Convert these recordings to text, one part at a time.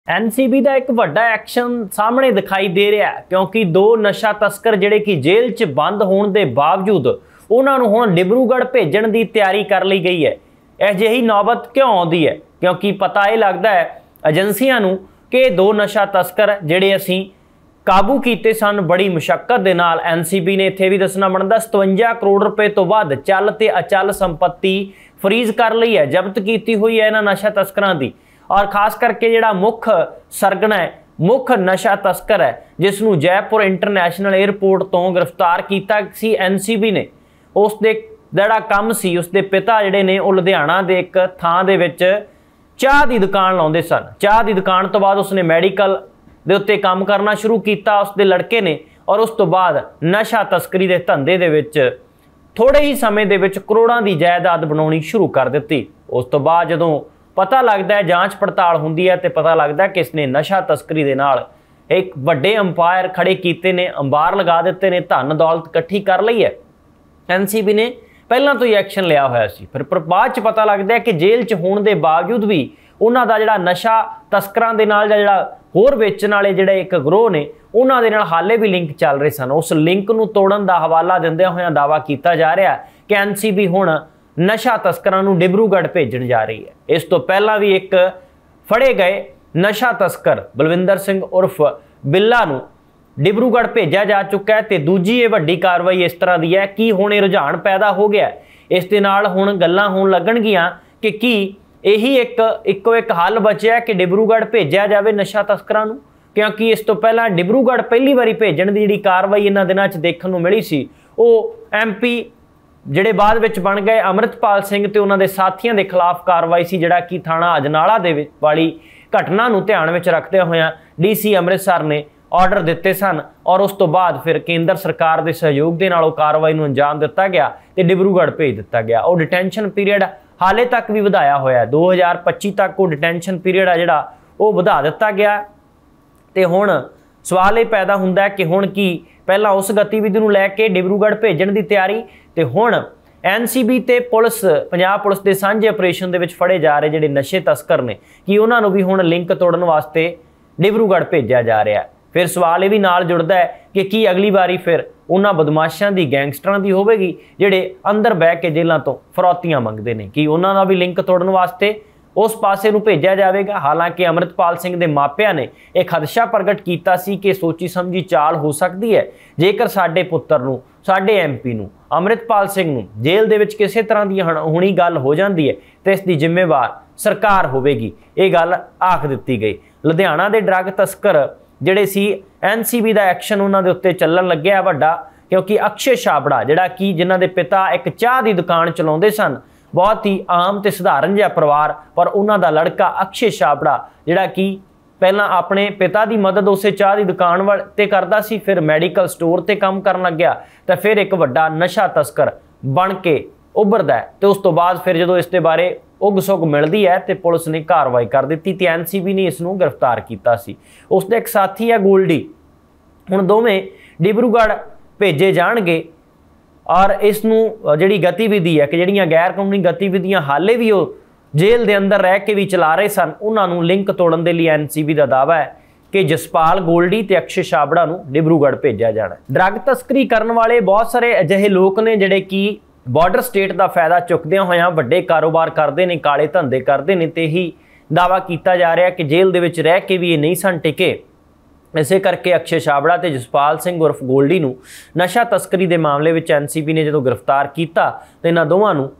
NCB का एक वड्डा एक्शन सामने दिखाई दे रहा है क्योंकि दो नशा तस्कर जिहड़े कि जेल च बंद होने के बावजूद उन्होंने हुण डिब्रूगढ़ भेजण की तैयारी कर ली गई है। अजिही नौबत क्यों आउंदी है क्योंकि पता यह लगता है एजेंसियां नूं कि दो नशा तस्कर जिहड़े असीं काबू किए सन बड़ी मुशक्कत के नाल। एनसीबी ने इत्थे भी दसना बनता 57 करोड़ रुपए तो वध चल ते अचल संपत्ति फ्रीज कर ली है, जब्त की हुई है इन्हां नशा तस्करां दी। और खास करके जिहड़ा मुख सरगना है, मुख नशा तस्कर है जिसनूं जयपुर इंटरनेशनल एयरपोर्ट तो गिरफ्तार किया सी एनसीबी ने, उसदे जिहड़ा काम सी उसदे पिता जिहड़े ने वो लुधियाना दे एक थां दे विच चाह की दुकान लाउंदे सन। चाह की दुकान तो बाद उसने मैडिकल दे उत्ते काम करना शुरू किया उसके लड़के ने, और उस तो बाद नशा तस्करी के धंधे दे विच थोड़े ही समय दे विच करोड़ां की जायदाद बनाउणी शुरू कर दी। उस तो बाद जदों पता लगता है, जांच पड़ताल होंदी है तो पता लगता है कि इसने नशा तस्करी दे नाल एक वड्डे अंपायर खड़े कीते ने, अंबार लगा दिते ने, धन दौलत इकट्ठी कर ली है। एनसीबी ने पहलां तो ही एक्शन लिया होया सी, पर बाद च पता लगता है कि जेल च होने के बावजूद भी उन्हां दा जिहड़ा नशा तस्करां दे नाल जिहड़ा होर वेचण वाले जिहड़े एक गिरोह ने उन्हां दे नाल हाले भी लिंक चल रहे सन। उस लिंक नूं तोड़न दा हवाला दिंदिआं होइआं दावा किया जा रहा है कि एनसीबी हुण नशा तस्करां नूं डिब्रूगढ़ भेजण जा रही है। इस तो पहला भी एक फड़े गए नशा तस्कर बलविंदर सिंह उर्फ बिल्ला नूं डिब्रूगढ़ भेजा जा चुका है। तो दूजी ये वड्डी कार्रवाई इस तरह की है कि हुण ये रुझान पैदा हो गया, इस दे नाल हुण गल्लां होण लगणगीआं कि यही एक हल बचिया कि डिब्रूगढ़ भेजा जाए नशा तस्करां नूं, क्योंकि इस तो पहला डिब्रूगढ़ पहली बारी भेजण दी जिहड़ी कार्रवाई इन्हां दिनां च देखण नूं मिली सी, वो MP जिहड़े बाद विच बन गए अमृतपाल सिंह ते उन्हां दे साथियां दे खिलाफ कार्रवाई सी, जिहड़ा कि थाणा अजनाला दे वाली घटना नूं ध्यान विच रखदे होइआं DC अमृतसर ने ऑर्डर दिते सन। और उस तो बाद फिर केंद्र सरकार के सहयोग के नाल कार्रवाई नूं अंजाम दिता गया तो डिब्रूगढ़ भेज दिता गया। और डिटेंशन पीरियड हाले तक भी वधाया होया, 2025 तक वो डिटेंशन पीरियड आ जिहड़ा वो वधा दिता गया। तो हुण सवाल ये पैदा हुंदा है कि हुण की पहला उस गतिविधि नूं लैके डिब्रूगढ़ भेजण की तैयारी, तो हुण एनसीबी ते पुलिस पंजाब पुलिस के सांझे ऑपरेशन दे विच फड़े जा रहे जिहड़े नशे तस्कर ने कि उन्हां नूं भी हुण लिंक तोड़न वास्ते डिब्रूगढ़ भेजा जा रहा है। फिर सवाल ये भी नाल जुड़दा है कि की अगली बारी फिर उन्हां बदमाशां दी गैंगस्टरां दी होवेगी जिहड़े अंदर बह के जेलां तो फरौतियां मंगदे ने, कि उन्हां दा भी लिंक तोड़न वास्ते उस पासे नूं भेजा जाएगा। हालांकि अमृतपाल सिंह के मापिਆਂ ने एक खदशा प्रगट किया सी कि सोची समझी चाल हो सकती है जेकर साडे पुत्तर नूं, साडे MP नूं, अमृतपाल सिंह नूं जेल दे विच किसी तरह की हुणी गल हो जाती है तो इसकी जिम्मेवार सरकार होवेगी, ये गल आख दी गई। लुधियाना के ड्रग तस्कर जिहड़े सी एनसीबी का एक्शन उन्हां दे उत्ते चलण लग्गिआ वड्डा, क्योंकि अक्षय छाबड़ा जिहड़ा कि जिन्हां दे पिता एक चाह की दुकान चलाउंदे सन, बहुत ही आम तो सधारण जिहा परिवार, पर उन्हां दा लड़का अक्षय छाबड़ा जिहड़ा कि पहलां अपने पिता की मदद उस चाह की दुकान ते करदा सी, फिर मैडिकल स्टोर ते काम करन लग गया, तो फिर एक वड्डा नशा तस्कर बन के उभरदा है। तो उस तो बाद फिर जो इस बारे उग सुग मिलती है तो पुलिस ने कार्रवाई कर दी तो एनसीबी ने इसनूं गिरफ्तार किया सी। उसका एक साथी है गोल्डी, हुण दोवें डिब्रूगढ़ भेजे जाणगे। और इसनूं जिहड़ी गतिविधि है कि जिहड़ियां गैर कानूनी गतिविधियां हाले भी वो जेल के अंदर रह के भी चला रहे सन, उन्होंने लिंक तोड़न के लिए एनसीबी का दावा है कि जसपाल गोल्डी ते अक्षय छाबड़ा नूं डिब्रूगढ़ भेजा जाना। ड्रग तस्करी करने वाले बहुत सारे अजिहे लोग ने जिहड़े कि बॉर्डर स्टेट का फायदा चुकदिआं होइआं वड्डे कारोबार करते हैं, काले धंधे करते हैं, तो यही दावा किया जा रहा है कि जेल दे विच रह के भी ये नहीं सन टिके। इसे करके अक्षय छाबड़ा ते जसपाल सिंह उर्फ गोल्डी नूं नशा तस्करी के मामले में एनसीबी ने जो गिरफ्तार किया तो इन्हां दोवां नूं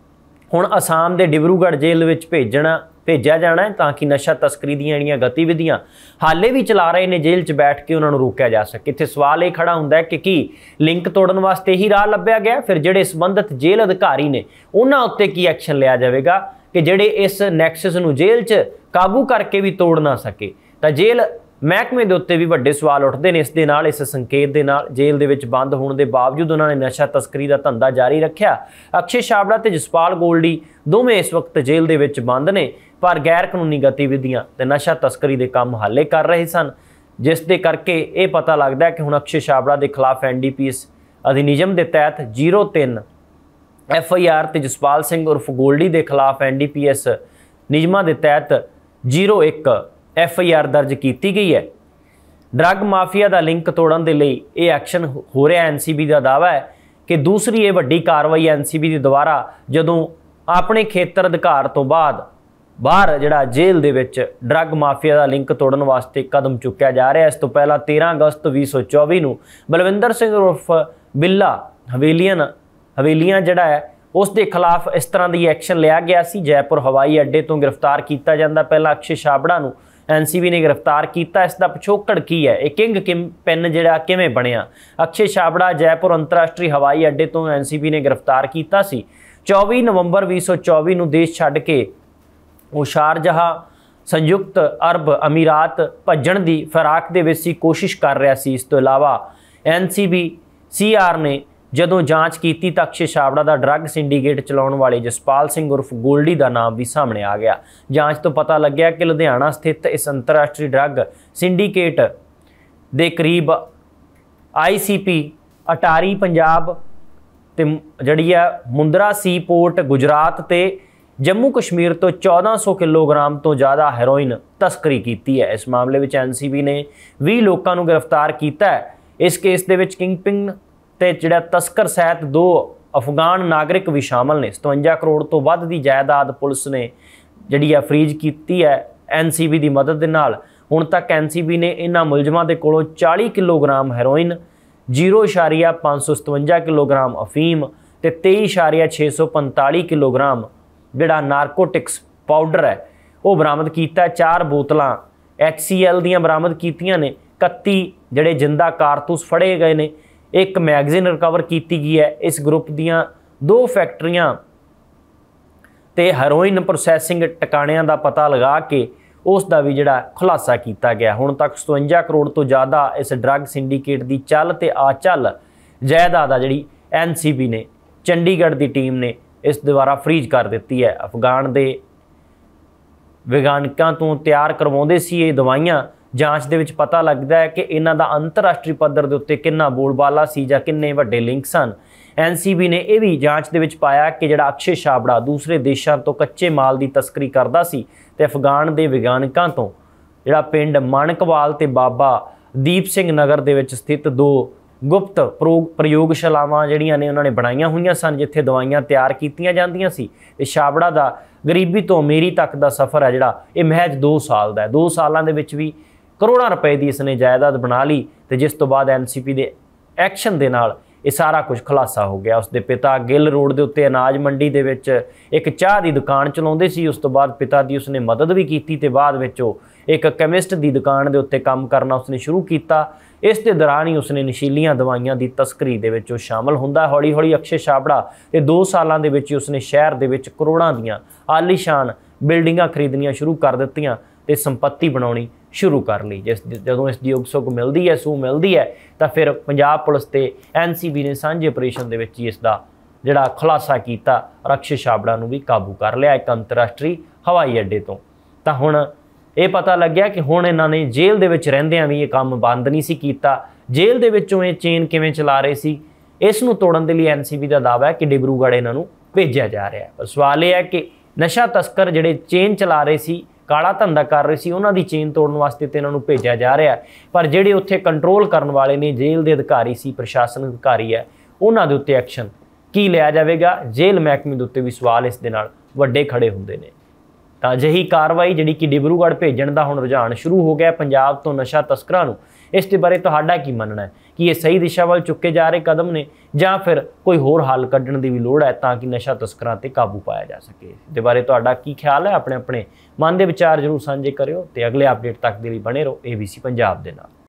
हुण आसाम के डिब्रूगढ़ जेल विच भेजा जाना है ताकि नशा तस्करी दीआं जिहड़ियां गतिविधियां हाले भी चला रहे हैं जेल च बैठ के उन्होंने रोकया जा सके। इत्थे सवाल ये खड़ा हुंदा है कि लिंक तोड़न वास्ते ही राह लभ्या गया, फिर जिहड़े संबंधित जेल अधिकारी ने उन्हां उत्ते की एक्शन लिया जाएगा कि जिहड़े इस नैक्सस नूं जेल च काबू करके भी तोड़ ना सके। तो जेल महकमे के उत्ते भी वड्डे सवाल उठते हैं इस दे नाल, इस संकेत के नाल जेल दे विच बंद होने के बावजूद उन्होंने नशा तस्करी का धंधा जारी रखा। अक्षय छाबड़ा ते जसपाल गोल्डी दोवें इस वक्त जेल दे विच बंद ने, पर गैर कानूनी गतिविधियां ते नशा तस्करी के काम हाले कर रहे सन, जिस दे करके ये पता लगता है कि हुण अक्षय छाबड़ा के खिलाफ NDPS अधिनियम के तहत 03 FIR ते जसपाल सिंह उर्फ गोल्डी के खिलाफ NDPS नियमां के तहत 01 FIR दर्ज की गई है। ड्रग माफिया का लिंक तोड़न के लिए यह एक्शन हो रहा। NCB का दावा है कि दूसरी ये वड्डी कार्रवाई NCB के द्वारा जदों अपने खेतर अधिकार तो बाद बाहर जिहड़ा जेल दे विच ड्रग माफिया का लिंक तोड़न वास्ते कदम चुक्या जा रहा है। इस तो पहला 13 अगस्त 2024 नूं बलविंदर सिंह उर्फ बिल्ला हवेलियां जिहड़ा है उस दे खिलाफ इस तरह की एक्शन लिया गया सी। जयपुर हवाई अड्डे तो गिरफ्तार किया जाता। पहला अक्षय छाबड़ा नूं NCB ने गिरफ्तार किया। इसका पिछोकड़ की है, एक किंग पिन जिहड़ा किवें बनया। अक्षय छाबड़ा जयपुर अंतरराष्ट्रीय हवाई अड्डे तो NCB ने गिरफ्तार किया सी। 24 नवंबर 2024 नूं देश छड्ड के वो शारजहा संयुक्त अरब अमीरात भज्जण की फिराक दे विच सी कोशिश कर रहा सी। इस तो इलावा NCB CR ने जदों जांच की तो अक्षय छाबड़ा का ड्रग सिंडीकेट चलाउण वाले जसपाल सिंह उर्फ गोल्डी का नाम भी सामने आ गया। जांच तो पता लग्या कि लुधियाना स्थित इस अंतरराष्ट्रीय ड्रग सिंडीकेट के करीब ICP अटारी पंजाब ते जिहड़ी है मुंद्रा सी पोर्ट गुजरात ते जम्मू कश्मीर तो 1400 किलोग्राम तो ज़्यादा हैरोइन तस्करी की है। इस मामले में NCB ने 20 लोगों को गिरफ्तार किया है। इस केस के किंगपिन ते जिहड़ा तस्कर सहित 2 अफगान नागरिक भी शामिल ने। 57 करोड़ तो वध की जायदाद पुलिस ने जिहड़ी है फ्रीज की है NCB की मदद के नाल। हुण तक NCB ने इन्हां मुलजमां दे कोलों 40 किलोग्राम हैरोइन 0.557 किलोग्राम अफीम ते 23.645 किलोग्राम जिहड़ा नारकोटिक्स पाउडर है वो बरामद किया। 4 बोतलां HCL दियां बरामद कीतियां ने। 31 जिहड़े जिंदा कारतूस फड़े गए ने। एक मैगजीन रिकवर की गई है। इस ग्रुप दियां 2 फैक्ट्रियां ते हैरोइन प्रोसैसिंग टिकाणियां का पता लगा के उसका भी जिहड़ा खुलासा किया गया। हुण तक 57 करोड़ तो ज़्यादा इस ड्रग सिंडीकेट की चल ते आचल जायदाद जिहड़ी NCB ने चंडीगढ़ की टीम ने इस द्वारा फ्रीज कर दी है। अफगान के विज्ञानिकों तो तैयार करवाउंदे सी ये दवाइयां। जांच दे विच पता लगता है कि इन्हां दा अंतरराष्ट्रीय पद्धर दे उत्ते किन्ना बोलबाला सी जां किन्ने वड्डे लिंक सन। NCB ने यह भी जांच दे विच पाया कि जिहड़ा अक्षय छाबड़ा दूसरे देशों तो कच्चे माल की तस्करी करता सी ते अफगान के विज्ञानिकों तो जिहड़ा पिंड माणकवाल ते बाबा दीप सिंह नगर दे विच स्थित 2 गुप्त प्रयोगशालावां जिहड़ियां ने उन्होंने बनाईयां हुईयां सन जिथे दवाइयां तैयार कीतियां जांदियां सी। ते छाबड़ा दा गरीबी तो अमीरी तक का सफ़र है जिहड़ा ये महज 2 साल का है। 2 सालों के विच भी करोड़ों रुपए की इसने जायदाद बना ली तो जिस तो बाद NCB के एक्शन के नाल ये सारा कुछ खुलासा हो गया। उसके पिता गिल रोड के उत्ते अनाज मंडी के विच एक चाह की दुकान चलाउंदे सी। उस तो बाद पिता की उसने मदद भी की ते बाद विच एक केमिस्ट की दुकान के उत्ते काम करना उसने शुरू किया। इस दे दौरान ही उसने नशीलियां दवाइयां की तस्करी दे विच शामिल हुंदा। हौली हौली अक्षय छाबड़ा ते 2 सालों के विच उसने शहर के विच करोड़ां दीयां आलीशान बिल्डिंगां खरीदनियां शुरू कर दित्तियां ते संपत्ति बनाउणी शुरू कर ली। जिस जदों इसकी उकसुक मिलती है सूह मिलती है तो फिर पंजाब पुलिस ते NCB ने सांझे ऑपरेशन के विच इसका जिहड़ा खुलासा किया और अक्षय छाबड़ा नूं भी काबू कर लिया एक अंतरराष्ट्रीय हवाई अड्डे तो। हुण ये पता लग्या कि हुण इन्हां ने जेल दे विच रहिंदिआं भी ये काम बंद नहीं सी कीता। जेल दे विचों ये चेन किवें चला रहे सी इस नूं तोड़न दे लई NCB का दावा है कि डिब्रूगढ़ इन्हां नूं भेजिया जा रहा है। पर सवाल यह है कि नशा तस्कर जिहड़े चेन चला रहे सी काला धंधा कर रहे सी उन्हां दी चेन तोड़न वास्ते ते इन्हां नूं भेजिया जा रहा है। पर जिहड़े उत्थे कंट्रोल करन वाले ने जेल के अधिकारी सी प्रशासन अधिकारी है उन्हां दे उत्ते एक्शन की लिया जाएगा। जेल महकमे के उत्ते भी सवाल इस दे नाल वड्डे खड़े हुंदे ने। तो अजिही कार्रवाई जिहड़ी कि डिब्रूगढ़ भेजण दा हुण रुझान शुरू हो गया पंजाब तो नशा तस्करां नूं। इस दे बारे तुहाडा की मनना है कि ये सही दिशा वाल चुके जा रहे कदम ने जां फिर कोई होर हल कड्ढण दी भी लोड़ है ताकि नशा तस्करां ते काबू पाया जा सके। इस दे बारे तुहाडा की ख्याल है अपने अपने मन के विचार जरूर साझे करियो ते अगले अपडेट तक दे लई बने रहो ABC पंजाब दे नाल।